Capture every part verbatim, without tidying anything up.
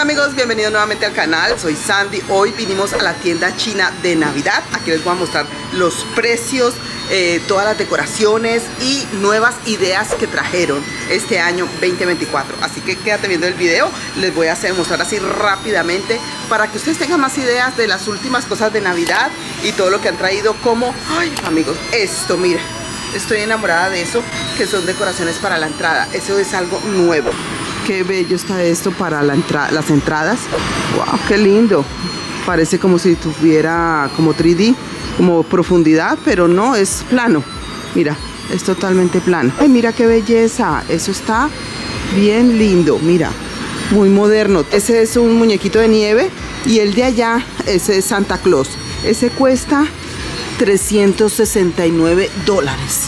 amigos, bienvenidos nuevamente al canal, soy Sandy. Hoy vinimos a la tienda china de Navidad. Aquí les voy a mostrar los precios, eh, todas las decoraciones y nuevas ideas que trajeron este año veinte veinticuatro. Así que quédate viendo el video, les voy a hacer mostrar así rápidamente para que ustedes tengan más ideas de las últimas cosas de Navidad y todo lo que han traído. Como, ay amigos, esto, miren, estoy enamorada de eso, que son decoraciones para la entrada. Eso es algo nuevo. Qué bello está esto para la entra las entradas. Wow, qué lindo. Parece como si tuviera como tres D, como profundidad, pero no, es plano. Mira, es totalmente plano. Ay, mira qué belleza. Eso está bien lindo. Mira, muy moderno. Ese es un muñequito de nieve y el de allá, ese es Santa Claus. Ese cuesta trescientos sesenta y nueve dólares.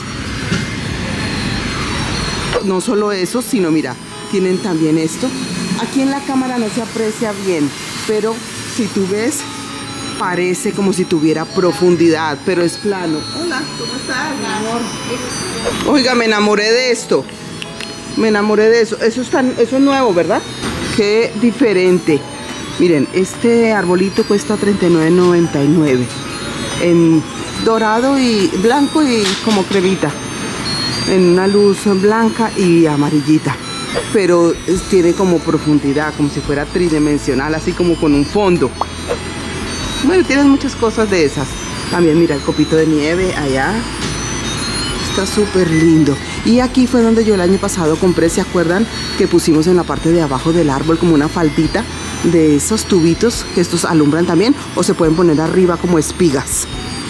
No solo eso, sino mira, tienen también esto. Aquí en la cámara no se aprecia bien, pero si tú ves, parece como si tuviera profundidad, pero es plano. Hola, ¿cómo estás, mi amor? Oiga, me enamoré de esto. Me enamoré de eso. Eso es, tan, eso es nuevo, ¿verdad? Qué diferente. Miren, este arbolito cuesta treinta y nueve noventa y nueve. En dorado y blanco y como cremita. En una luz blanca y amarillita. Pero tiene como profundidad, como si fuera tridimensional, así como con un fondo. Bueno, tienen muchas cosas de esas. También mira el copito de nieve allá. Está súper lindo. Y aquí fue donde yo el año pasado compré, ¿se acuerdan? Que pusimos en la parte de abajo del árbol como una faldita de esos tubitos que estos alumbran también, o se pueden poner arriba como espigas.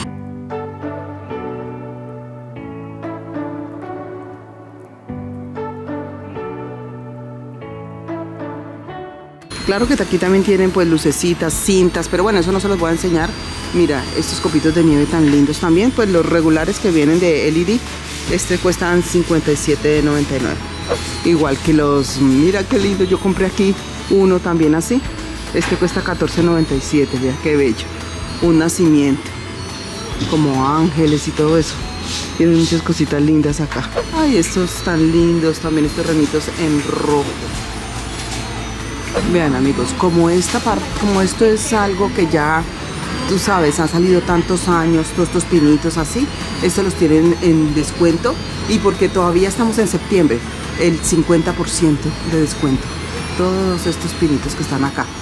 Claro que aquí también tienen pues lucecitas, cintas, pero bueno, eso no se los voy a enseñar. Mira, estos copitos de nieve tan lindos también, pues los regulares que vienen de L E D, este cuestan cincuenta y siete noventa y nueve. Igual que los, mira qué lindo, yo compré aquí uno también así. Este cuesta catorce noventa y siete, mira qué bello. Un nacimiento, como ángeles y todo eso. Tienen muchas cositas lindas acá. Ay, estos tan lindos, también estos renitos en rojo. Vean amigos, como esta parte, como esto es algo que ya, tú sabes, han salido tantos años, todos estos pinitos así, estos los tienen en descuento, y porque todavía estamos en septiembre, el cincuenta por ciento de descuento. Todos estos pinitos que están acá.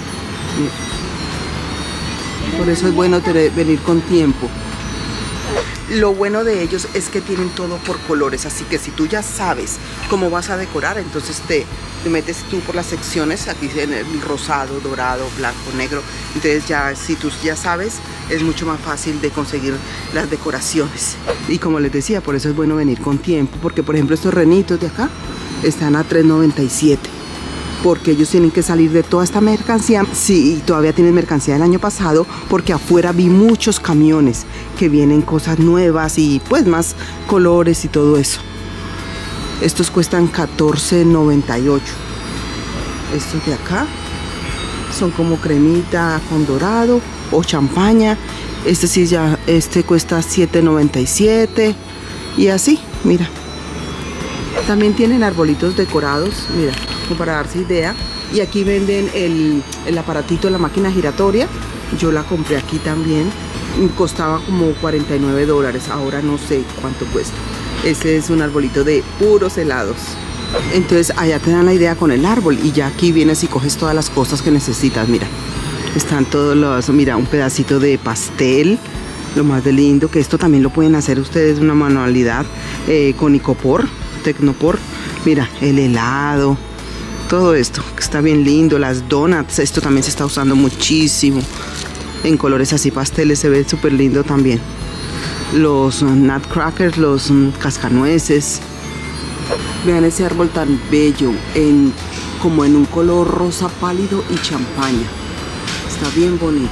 Por eso es bueno tener, venir con tiempo. Lo bueno de ellos es que tienen todo por colores, así que si tú ya sabes cómo vas a decorar, entonces te, te metes tú por las secciones, aquí en el rosado, dorado, blanco, negro. Entonces ya, si tú ya sabes, es mucho más fácil de conseguir las decoraciones. Y como les decía, por eso es bueno venir con tiempo, porque por ejemplo estos renitos de acá están a tres noventa y siete. Porque ellos tienen que salir de toda esta mercancía. Sí, todavía tienen mercancía del año pasado, porque afuera vi muchos camiones que vienen cosas nuevas y pues más colores y todo eso. Estos cuestan catorce noventa y ocho. Estos de acá son como cremita con dorado o champaña. Este sí ya, este cuesta siete noventa y siete y así, mira. También tienen arbolitos decorados, mira, como para darse idea. Y aquí venden el, el aparatito, la máquina giratoria. Yo la compré aquí también. Costaba como cuarenta y nueve dólares. Ahora no sé cuánto cuesta. Ese es un arbolito de puros helados. Entonces allá te dan la idea con el árbol. Y ya aquí vienes y coges todas las cosas que necesitas. Mira, están todos los, mira, un pedacito de pastel. Lo más de lindo, que esto también lo pueden hacer ustedes, una manualidad eh, con icopor. Tecnopor, mira, el helado, todo esto que está bien lindo, las donuts, esto también se está usando muchísimo en colores así pasteles, se ve súper lindo también. Los uh, nutcrackers, los um, cascanueces. Vean ese árbol tan bello, en, como en un color rosa pálido y champaña, está bien bonito.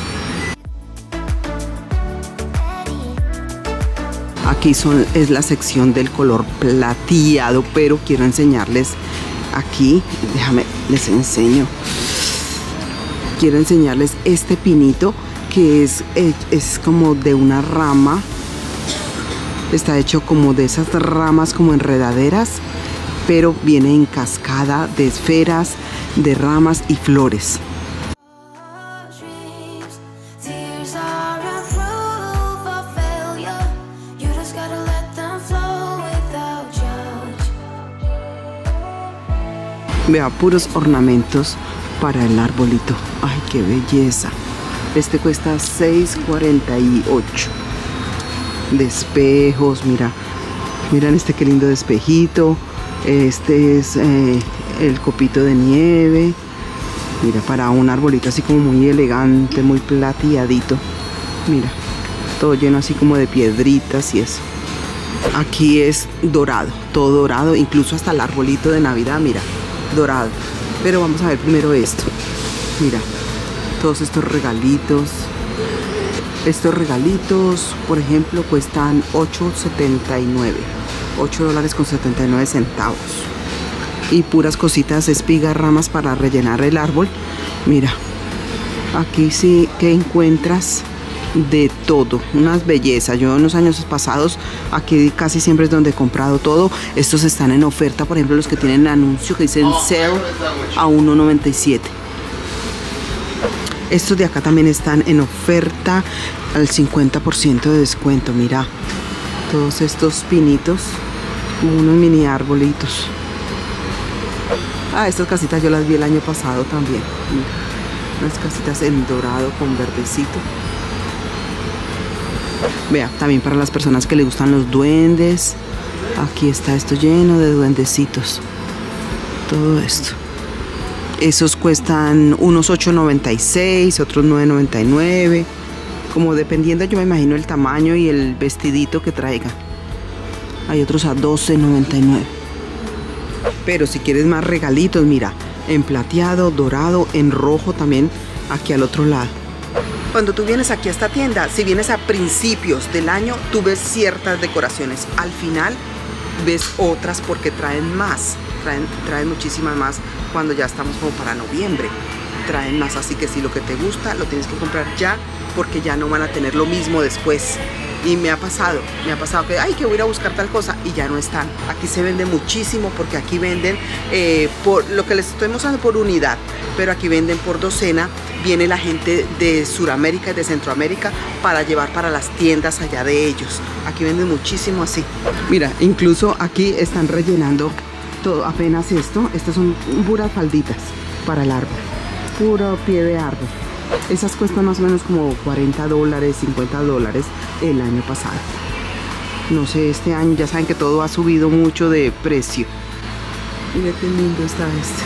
Aquí son, es la sección del color plateado, pero quiero enseñarles aquí, déjame, les enseño. Quiero enseñarles este pinito que es, es, es como de una rama. Está hecho como de esas ramas como enredaderas, pero viene en cascada de esferas de ramas y flores. Vea, puros ornamentos para el arbolito. Ay, qué belleza. Este cuesta seis cuarenta y ocho. De espejos, mira. Miran este qué lindo despejito. Este es eh, el copito de nieve. Mira, para un arbolito así como muy elegante, muy plateadito. Mira, todo lleno así como de piedritas y eso. Aquí es dorado, todo dorado, incluso hasta el arbolito de Navidad, mira, dorado. Pero vamos a ver primero esto. Mira, todos estos regalitos. Estos regalitos, por ejemplo, cuestan ocho setenta y nueve. ocho dólares con setenta y nueve centavos. Y puras cositas, espigas, ramas para rellenar el árbol. Mira, aquí sí que encuentras de todo, unas bellezas. Yo en los años pasados aquí casi siempre es donde he comprado todo. Estos están en oferta, por ejemplo los que tienen anuncio que dicen sale a uno noventa y siete. Estos de acá también están en oferta al cincuenta por ciento de descuento. Mira, todos estos pinitos, como unos mini arbolitos. Ah, estas casitas yo las vi el año pasado también. Mira, unas casitas en dorado con verdecito. Vea, también para las personas que les gustan los duendes. Aquí está esto lleno de duendecitos. Todo esto. Esos cuestan unos ocho noventa y seis, otros nueve noventa y nueve. Como dependiendo, yo me imagino el tamaño y el vestidito que traiga. Hay otros a doce noventa y nueve. Pero si quieres más regalitos, mira, en plateado, dorado, en rojo también, aquí al otro lado. Cuando tú vienes aquí a esta tienda, si vienes a principios del año, tú ves ciertas decoraciones. Al final ves otras porque traen más, traen, traen muchísimas más cuando ya estamos como para noviembre. Traen más, así que si lo que te gusta lo tienes que comprar ya porque ya no van a tener lo mismo después. Y me ha pasado, me ha pasado que, ay, que voy a ir a buscar tal cosa y ya no están. Aquí se vende muchísimo porque aquí venden, eh, por lo que les estoy mostrando por unidad, pero aquí venden por docena. Viene la gente de Sudamérica y de Centroamérica para llevar para las tiendas allá de ellos. Aquí venden muchísimo así. Mira, incluso aquí están rellenando todo, apenas esto. Estas son puras falditas para el árbol, puro pie de árbol. Esas cuestan más o menos como cuarenta dólares, cincuenta dólares el año pasado. No sé, este año ya saben que todo ha subido mucho de precio. Mira qué lindo está este.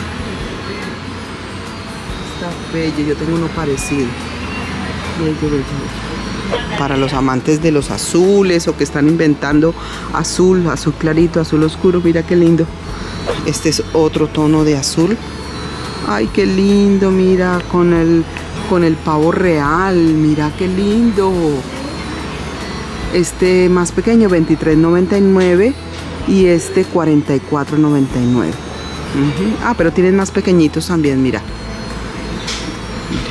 Está bello, yo tengo uno parecido. Bello, bello, bello. Para los amantes de los azules o que están inventando azul, azul clarito, azul oscuro, mira qué lindo. Este es otro tono de azul. Ay, qué lindo, mira, con el... con el pavo real, mira qué lindo. Este más pequeño veintitrés noventa y nueve y este cuarenta y cuatro noventa y nueve. Uh-huh. Ah, pero tienen más pequeñitos también, mira. Mira.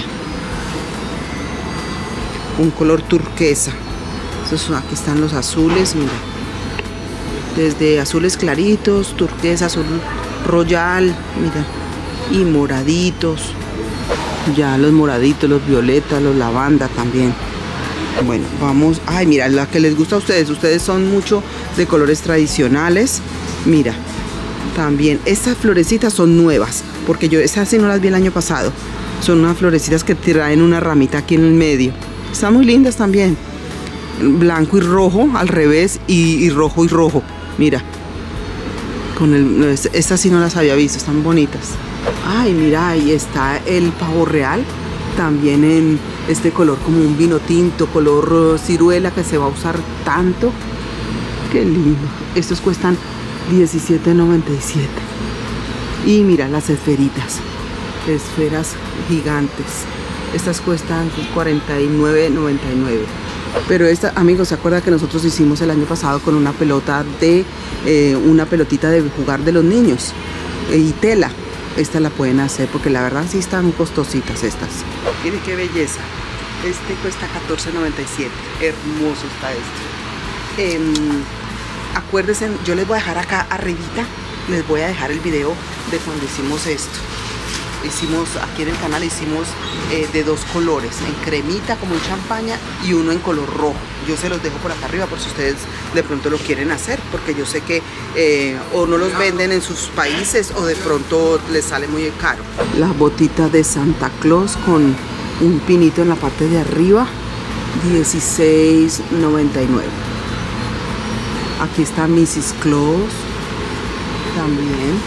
Un color turquesa. Estos, aquí están los azules, mira. Desde azules claritos, turquesa, azul royal, mira. Y moraditos. Ya los moraditos, los violetas, los lavanda también. Bueno, vamos. Ay, mira, la que les gusta a ustedes. Ustedes son mucho de colores tradicionales. Mira, también estas florecitas son nuevas, porque yo esas sí no las vi el año pasado. Son unas florecitas que traen una ramita aquí en el medio. Están muy lindas también. Blanco y rojo al revés y, y rojo y rojo. Mira, con el, estas sí no las había visto. Están bonitas. Ay, mira, ahí está el pavo real, también en este color como un vino tinto, color ciruela que se va a usar tanto. Qué lindo. Estos cuestan diecisiete noventa y siete. Y mira las esferitas, esferas gigantes. Estas cuestan cuarenta y nueve noventa y nueve. Pero esta, amigos, ¿se acuerdan que nosotros hicimos el año pasado con una pelota de, eh, una pelotita de jugar de los niños? Eh, y tela. Esta la pueden hacer porque la verdad sí están costositas estas. Miren qué belleza. Este cuesta catorce noventa y siete. Hermoso está este. Eh, acuérdense, yo les voy a dejar acá arribita, les voy a dejar el video de cuando hicimos esto. hicimos aquí en el canal, hicimos eh, de dos colores, en cremita como en champaña y uno en color rojo. Yo se los dejo por acá arriba por si ustedes de pronto lo quieren hacer, porque yo sé que eh, o no los venden en sus países o de pronto les sale muy caro. Las botitas de Santa Claus con un pinito en la parte de arriba, dieciséis noventa y nueve. Aquí está missus Claus también.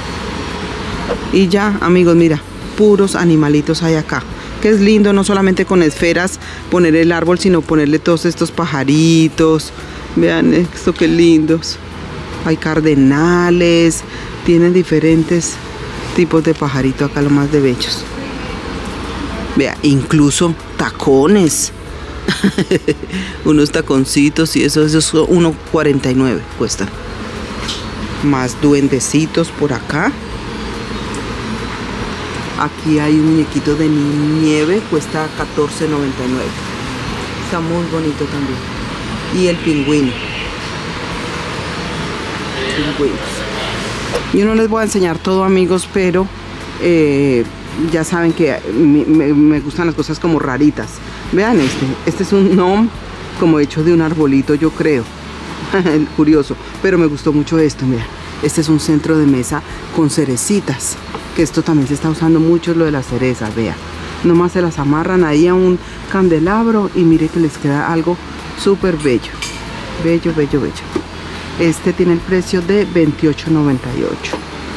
Y ya, amigos, mira, puros animalitos hay acá. Que es lindo, no solamente con esferas poner el árbol, sino ponerle todos estos pajaritos. Vean esto, qué lindos. Hay cardenales, tienen diferentes tipos de pajarito acá, lo más de bellos. Vea, incluso tacones. Unos taconcitos y eso, esos uno cuarenta y nueve cuestan. Más duendecitos por acá. Aquí hay un muñequito de nieve, cuesta catorce noventa y nueve. Está muy bonito también. Y el pingüino. Pingüinos. Yo no les voy a enseñar todo, amigos, pero eh, ya saben que me, me, me gustan las cosas como raritas. Vean este. Este es un gnome como hecho de un arbolito, yo creo. Curioso. Pero me gustó mucho esto, mira. Este es un centro de mesa con cerecitas, que esto también se está usando mucho, lo de las cerezas, vea. Nomás se las amarran ahí a un candelabro y mire que les queda algo súper bello. Bello, bello, bello. Este tiene el precio de veintiocho noventa y ocho.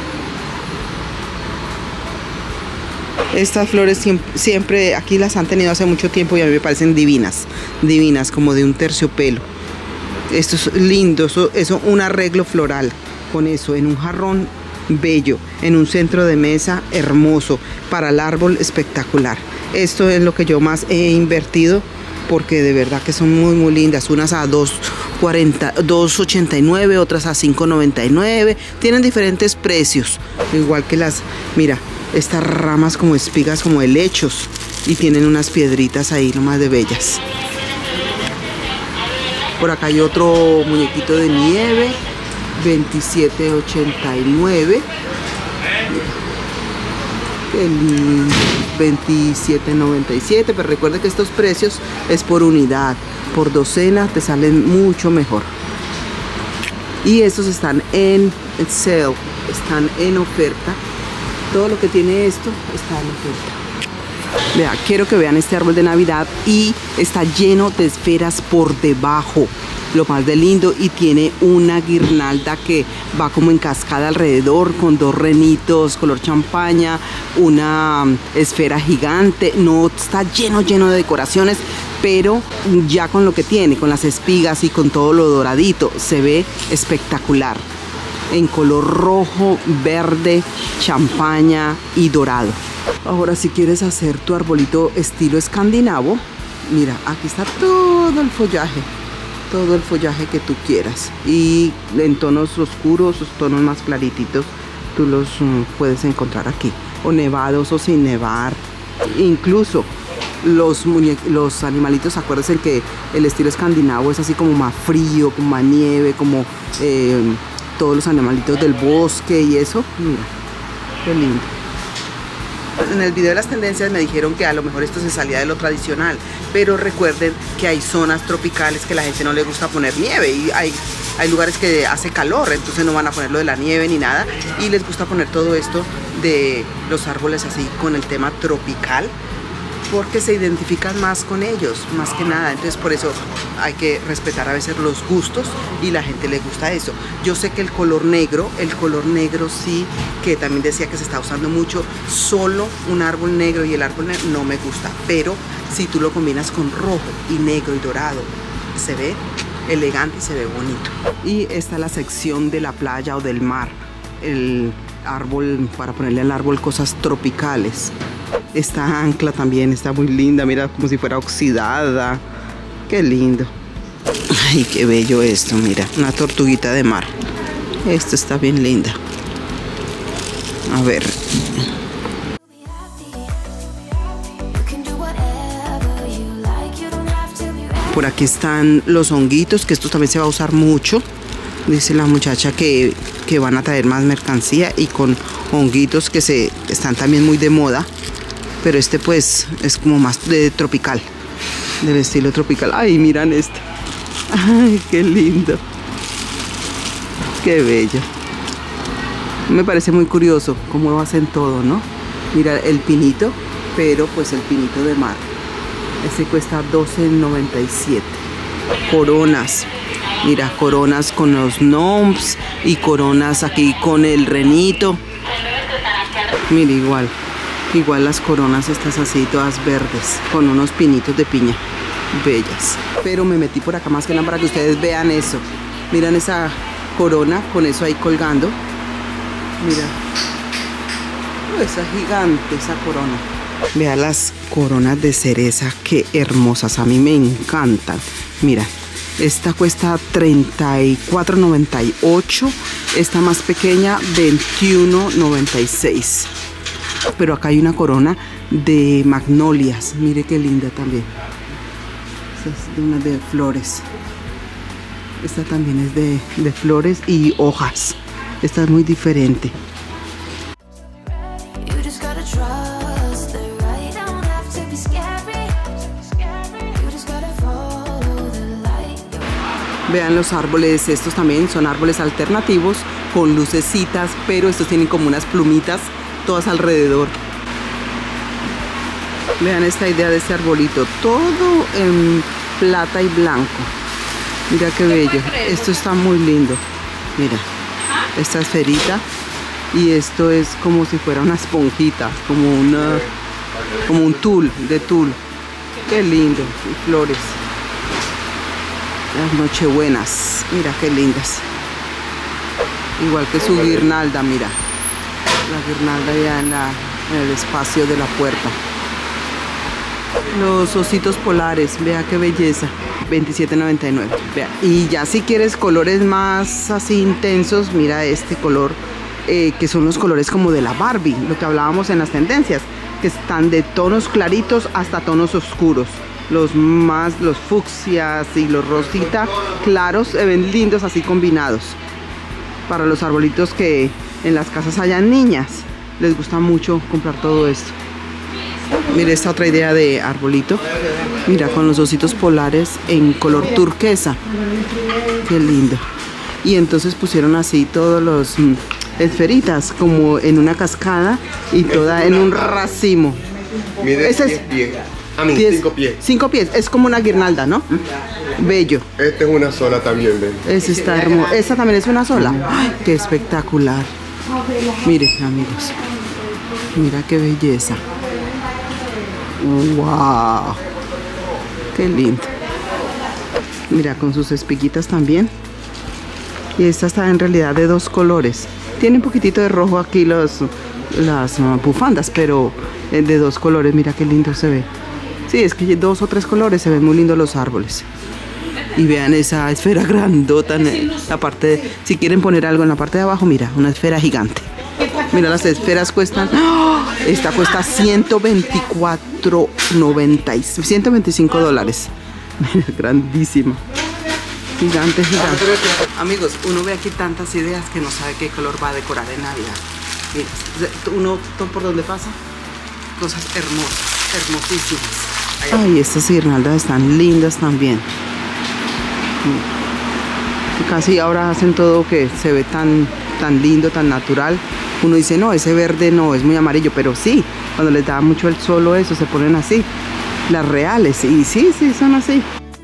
Estas flores siempre, siempre aquí las han tenido hace mucho tiempo y a mí me parecen divinas. Divinas, como de un terciopelo. Esto es lindo, eso, eso un arreglo floral. Con eso, en un jarrón bello, en un centro de mesa hermoso, para el árbol espectacular. Esto es lo que yo más he invertido, porque de verdad que son muy muy lindas. Unas a dos ochenta y nueve, otras a cinco noventa y nueve. Tienen diferentes precios, igual que las, mira, estas ramas como espigas, como helechos, y tienen unas piedritas ahí nomás de bellas. Por acá hay otro muñequito de nieve, veintisiete ochenta y nueve. Qué lindo. veintisiete noventa y siete, pero recuerda que estos precios es por unidad, por docena te salen mucho mejor. Y estos están en sale, están en oferta. Todo lo que tiene esto está en oferta. Vea, quiero que vean este árbol de Navidad y está lleno de esferas por debajo. Lo más de lindo, y tiene una guirnalda que va como en cascada alrededor con dos renitos color champaña, una esfera gigante. No está lleno lleno de decoraciones, pero ya con lo que tiene, con las espigas y con todo lo doradito, se ve espectacular en color rojo, verde, champaña y dorado. Ahora, si quieres hacer tu arbolito estilo escandinavo, mira, aquí está todo el follaje. Todo el follaje que tú quieras, y en tonos oscuros, tonos más clarititos, tú los um, puedes encontrar aquí, o nevados o sin nevar. Incluso los, los animalitos, acuérdense que el estilo escandinavo es así como más frío, como más nieve, como eh, todos los animalitos del bosque y eso. Mira, qué lindo. En el video de las tendencias me dijeron que a lo mejor esto se salía de lo tradicional, pero recuerden que hay zonas tropicales que la gente no le gusta poner nieve, y hay, hay lugares que hace calor, entonces no van a ponerlo de la nieve ni nada, y les gusta poner todo esto de los árboles así con el tema tropical, porque se identifican más con ellos, más que nada. Entonces por eso hay que respetar a veces los gustos, y la gente le gusta eso. Yo sé que el color negro, el color negro sí, que también decía que se está usando mucho, solo un árbol negro y el árbol negro no me gusta, pero si tú lo combinas con rojo y negro y dorado, se ve elegante y se ve bonito. Y esta es la sección de la playa o del mar, el árbol para ponerle al árbol cosas tropicales. Esta ancla también está muy linda, mira, como si fuera oxidada. Qué lindo. Ay, qué bello esto, mira, una tortuguita de mar. Esta está bien linda. A ver. Por aquí están los honguitos, que esto también se va a usar mucho. Dice la muchacha que, que van a traer más mercancía y con honguitos que se están también muy de moda. Pero este pues es como más de tropical, del estilo tropical. Ay, miran este. Ay, qué lindo. Qué bello. Me parece muy curioso cómo hacen todo, ¿no? Mira el pinito, pero pues el pinito de mar. Este cuesta doce noventa y siete. Coronas. Mira, coronas con los gnomes y coronas aquí con el renito. Mira, igual. Igual las coronas estas así, todas verdes, con unos pinitos de piña. Bellas. Pero me metí por acá más que nada para que ustedes vean eso. Miran esa corona con eso ahí colgando. Mira. Oh, esa gigante, esa corona. Vea las coronas de cereza, qué hermosas. A mí me encantan. Mira. Esta cuesta treinta y cuatro noventa y ocho. Esta más pequeña, veintiuno noventa y seis. Pero acá hay una corona de magnolias. Mire qué linda también. Esta es de una de flores. Esta también es de, de flores y hojas. Esta es muy diferente. Vean los árboles, estos también son árboles alternativos con lucecitas, pero estos tienen como unas plumitas todas alrededor. Vean esta idea de este arbolito, todo en plata y blanco. Mira qué bello, esto está muy lindo. Mira, esta esferita y esto es como si fuera una esponjita, como una, como un tul, de tul. Qué lindo, y flores. Las nochebuenas, mira qué lindas. Igual que su guirnalda, mira. La guirnalda ya en, la, en el espacio de la puerta. Los ositos polares, vea qué belleza. veintisiete noventa y nueve. Vea. Y ya si quieres colores más así intensos, mira este color, eh, que son los colores como de la Barbie, lo que hablábamos en las tendencias, que están de tonos claritos hasta tonos oscuros. Los más, los fucsias y los rosita claros se ven lindos así combinados. Para los arbolitos que en las casas hayan niñas, les gusta mucho comprar todo esto. Mira esta otra idea de arbolito. Mira, con los ositos polares en color turquesa. Qué lindo. Y entonces pusieron así todos los mm, esferitas como en una cascada y toda en un racimo. Mide Ese diez es pies. A mí, diez, cinco pies. cinco pies. Es como una guirnalda, ¿no? Bello. Esta es una sola también, ven. Esa está hermosa. Esta también es una sola. Ay, qué espectacular. Miren, amigos. Mira qué belleza. Wow. Qué lindo. Mira, con sus espiguitas también. Y esta está en realidad de dos colores. Tiene un poquitito de rojo aquí los, las uh, bufandas, pero eh, de dos colores. Mira qué lindo se ve. Sí, es que dos o tres colores se ven muy lindos los árboles. Y vean esa esfera grandota en la parte de, si quieren poner algo en la parte de abajo, mira, una esfera gigante. Mira, las esferas cuestan, ¡oh! Esta cuesta ciento veinticuatro noventa, ciento veinticinco dólares. Mira, grandísima. Gigante, gigante. Amigos, uno ve aquí tantas ideas que no sabe qué color va a decorar en Navidad. Mira, uno por donde pasa, cosas hermosas, hermosísimas. Ay, estas guirnaldas están lindas también. Casi ahora hacen todo que se ve tan, tan lindo, tan natural. Uno dice, no, ese verde no, es muy amarillo, pero sí, cuando les da mucho el sol o eso, se ponen así. Las reales, y sí, sí, son así.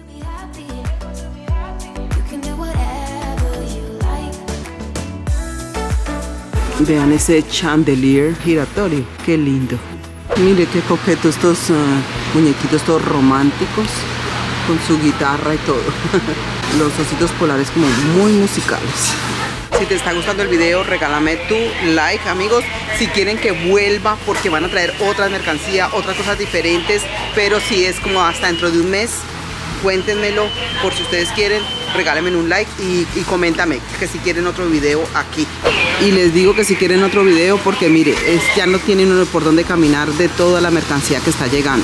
Vean ese chandelier giratorio, qué lindo. Mire qué coqueto estos uh, muñequitos todos románticos, con su guitarra y todo. Los ositos polares como muy musicales. Si te está gustando el video, regálame tu like, amigos. Si quieren que vuelva, porque van a traer otra mercancía, otras cosas diferentes, pero si es como hasta dentro de un mes, cuéntenmelo por si ustedes quieren. Regálenme un like y, y coméntame que si quieren otro video aquí. Y les digo que si quieren otro video porque mire, es, ya no tienen uno por dónde caminar de toda la mercancía que está llegando.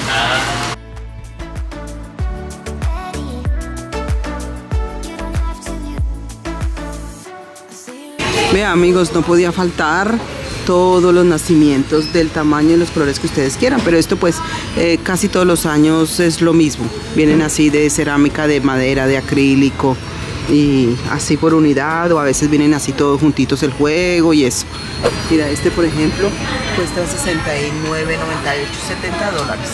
Vean, amigos, no podía faltar todos los nacimientos del tamaño y los colores que ustedes quieran, pero esto pues eh, casi todos los años es lo mismo. Vienen así de cerámica, de madera, de acrílico y así por unidad, o a veces vienen así todos juntitos el juego y eso. Mira, este por ejemplo cuesta sesenta y nueve, noventa y ocho, setenta dólares.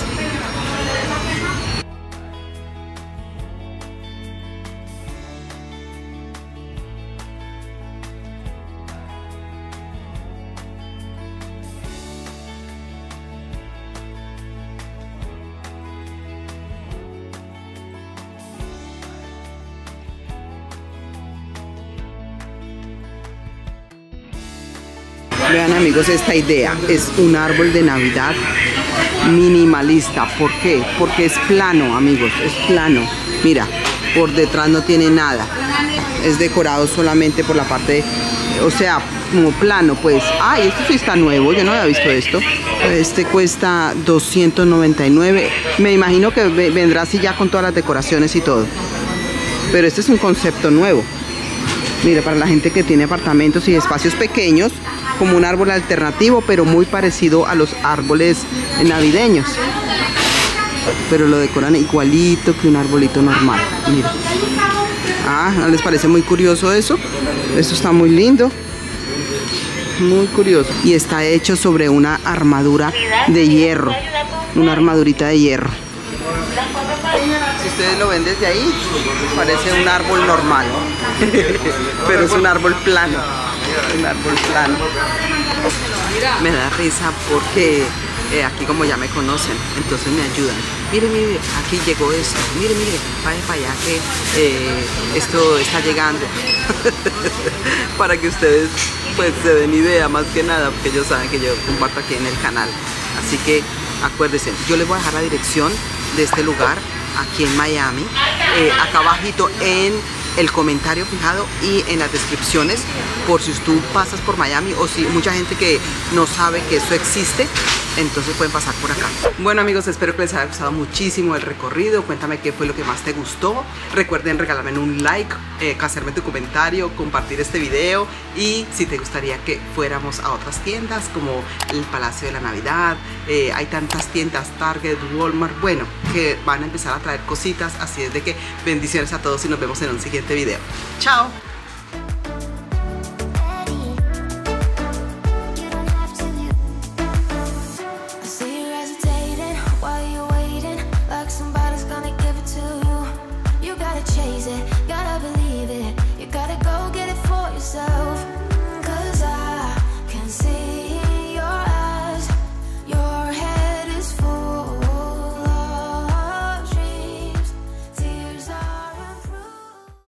Vean, amigos, esta idea es un árbol de Navidad minimalista. ¿Por qué? Porque es plano, amigos, es plano. Mira, por detrás no tiene nada. Es decorado solamente por la parte, o sea, como plano, pues. Ay, esto sí está nuevo, yo no había visto esto. Este cuesta doscientos noventa y nueve. Me imagino que vendrá así ya con todas las decoraciones y todo. Pero este es un concepto nuevo. Mira, para la gente que tiene apartamentos y espacios pequeños, como un árbol alternativo, pero muy parecido a los árboles navideños. Pero lo decoran igualito que un arbolito normal. Mira. Ah, ¿no les parece muy curioso eso? Eso está muy lindo. Muy curioso. Y está hecho sobre una armadura de hierro. Una armadurita de hierro. Si ustedes lo ven desde ahí, parece un árbol normal. Pero es un árbol plano. Un árbol plano. Me da risa porque eh, aquí como ya me conocen, entonces me ayudan. Mire, mire, aquí llegó esto. Mire, mire, vaya para allá que eh, esto está llegando. Para que ustedes pues se den idea más que nada, porque ellos saben que yo comparto aquí en el canal. Así que acuérdense, yo les voy a dejar la dirección de este lugar aquí en Miami, eh, acá abajito en el comentario fijado y en las descripciones, por si tú pasas por Miami o si mucha gente que no sabe que eso existe, entonces pueden pasar por acá. Bueno, amigos, espero que les haya gustado muchísimo el recorrido. Cuéntame qué fue lo que más te gustó. Recuerden regalarme un like, eh, hacerme tu comentario, compartir este video, y si te gustaría que fuéramos a otras tiendas como el Palacio de la Navidad. Eh, hay tantas tiendas, Target, Walmart, bueno, que van a empezar a traer cositas. Así es de que bendiciones a todos y nos vemos en un siguiente video. Chao. Somebody's gonna give it to you. You gotta chase it.